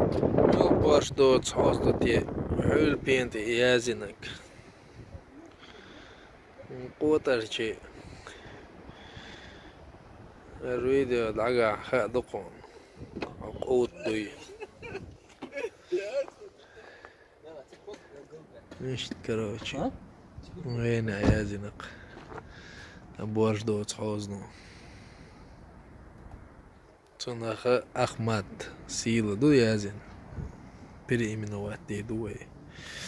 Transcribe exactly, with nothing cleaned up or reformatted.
باش دوت حوزتي حول بينت يازنك قوترشي الفيديو دعا خادقون قوت دوي مش كروتشي وين يازنك باش دوت حوزنو صنخ أحمد سيلا دو يازن بري من وقت دوي